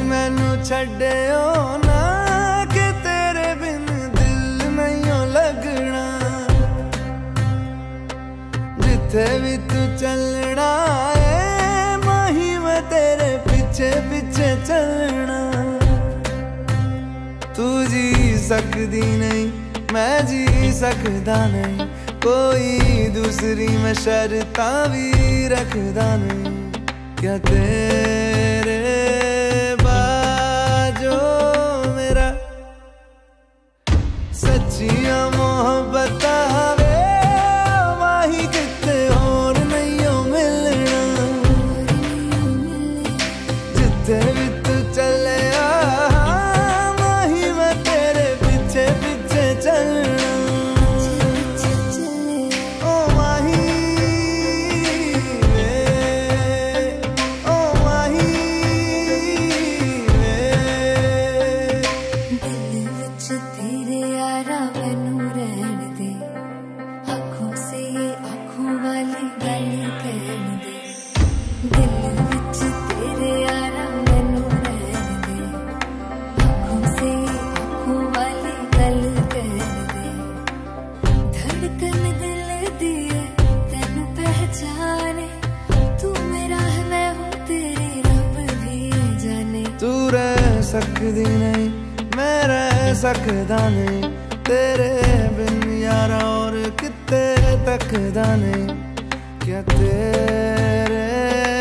मैनू छड्डियो ना कि तेरे बिन दिल नहीं लगना। जिथे भी तू चलना है माही मैं तेरे पीछे पीछे चलना। तू जी सकदी नहीं मैं जी सकदा नहीं, कोई दूसरी मैं शर्तां भी रखदा नहीं। क्या तेरे बाजो मेरा सच्चियां मोहब्बत वे माही किते होर नहीं हो मिलना। जिथे भी तू चले माही मैं तेरे पीछे पीछे चलना। तू रह सकदी नहीं मैं रह सकदा नहीं, तेरे बिन यारा और किते तकदा नहीं। क्या तेरे